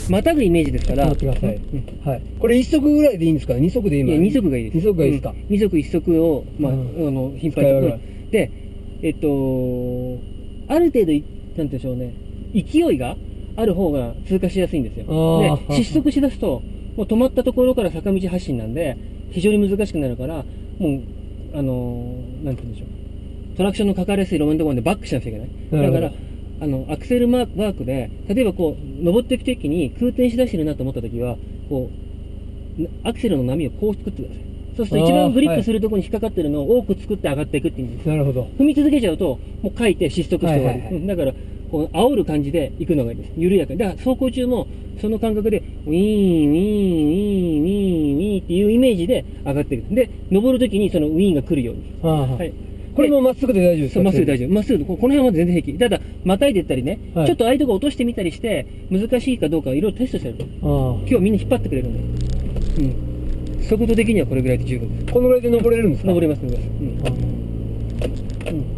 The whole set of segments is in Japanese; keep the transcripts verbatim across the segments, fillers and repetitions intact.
またぐイメージですから。 待ってください。はい。これいっ足ぐらいでいいんですか？に足でいいの？ いや、に足がいいです。 に足がいいですか？ に足いっ足を、まあ、あの、頻繁に。で、えっと、ある程度、なんて言うんでしょうね、勢いがある方が通過しやすいんですよ。で、失速しだすと、もう止まったところから坂道発進なんで、非常に難しくなるから、もう、あの、なんて言うんでしょう。トラクションのかかりやすい路面のところでバックしなきゃいけない。だから、あの、アクセルマークで、例えばこう、登っていくときに空転しだしてるなと思ったときは、こう、アクセルの波をこう作ってください。そうすると一番グリップするところに引っかかってるのを多く作って上がっていくっていう意味です。なるほど。踏み続けちゃうと、もう書いて失速して終わり。はいはいはい、だから、こう、煽る感じで行くのがいいです。緩やかに。だから走行中も、その感覚で、ウィーン、ウィーン、ウィーン、ウィーン、ウィーンっていうイメージで上がっていく。で、登るときにそのウィーンが来るように。はい。これもまっすぐで大丈夫ですか？まっすぐ大丈夫。まっすぐ、この辺はまだ全然平気。ただ、またいでいったりね、はい、ちょっとああいうとこ落としてみたりして、難しいかどうかいろいろテストしてる。今日はみんな引っ張ってくれるんで。うん。速度的にはこれぐらいで十分です。このぐらいで登れるんですか？登れます、登れます。うん。うん。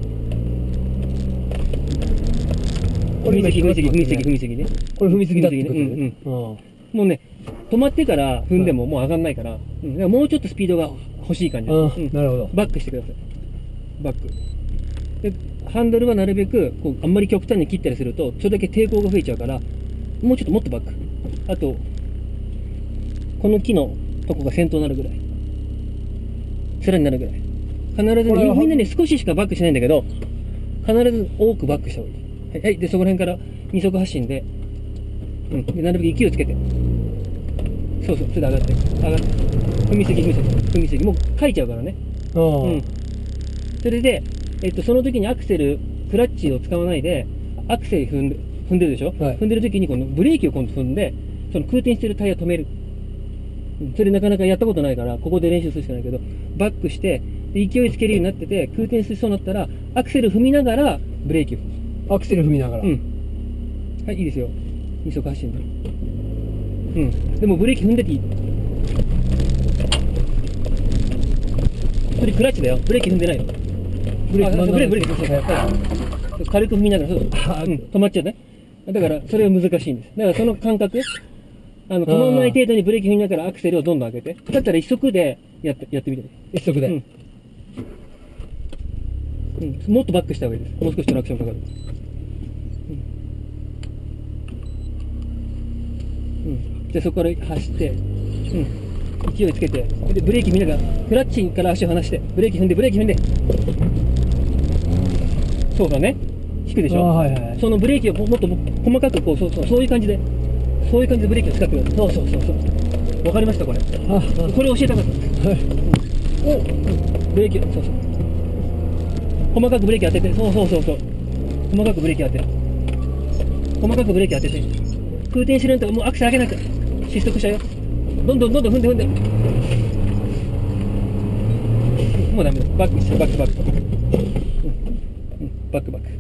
これ踏みすぎ、踏みすぎ、踏みすぎ、踏みすぎね。これ踏みすぎだってことね。うんうん。もうね、止まってから踏んでももう上がんないから、うん、もうちょっとスピードが欲しい感じです。うん。なるほど。バックしてください。バック。で、ハンドルはなるべく、こう、あんまり極端に切ったりすると、それだけ抵抗が増えちゃうから、もうちょっともっとバック。あと、この木のとこが先頭になるぐらい。面になるぐらい。必ず、みんなに少ししかバックしないんだけど、必ず多くバックした方がいい。はい、はい、で、そこら辺から二足発進で、うん、で、なるべく勢いをつけて。そうそう、それで上がって、上がって。踏みすぎ、踏みすぎ、踏みすぎ。もう書いちゃうからね。うん。それで、えっと、その時にアクセル、クラッチを使わないで、アクセル踏んで、踏んでるでしょ、はい、踏んでる時にこのブレーキを今度踏んで、その空転してるタイヤを止める。それなかなかやったことないから、ここで練習するしかないけど、バックして、で勢いつけるようになってて、空転しそうになったら、アクセル踏みながら、ブレーキを踏む。アクセル踏みながら。うん。はい、いいですよ。二足発進で。うん。でもブレーキ踏んでていい。それクラッチだよ。ブレーキ踏んでないよ。ブレーキ、ブレーキ、ブレーキ、そうそう。軽く踏みながら、そう、うん、止まっちゃうね。だから、それは難しいんです。だから、その感覚、あの、止まらない程度にブレーキ踏みながらアクセルをどんどん上げて。だったら一足でやって、やってみて。一足で。うん。うん。もっとバックした方がいいです。もう少しトラクションかかる。うん。うん。じゃあそこから走って、うん。勢いつけて、で、ブレーキ見ながら、クラッチから足を離して、ブレーキ踏んで、ブレーキ踏んで。そうだね。引くでしょ。はいはい、そのブレーキをもっと細かく、こう、そうそう、そういう感じで。そういう感じでブレーキを使ってください。そうそうそうそう。わかりましたこれ。ああこれ教えたかった。はい。お、ブレーキ、そうそう。細かくブレーキ当てて、そうそうそうそう。細かくブレーキ当てる。細かくブレーキ当てて。空転してるんだったらもうアクセル上げなきゃ。失速しちゃうよ。どんどんどんどん踏んで踏んで。もうダメだ。バックして、バックバック。うん、バックバック。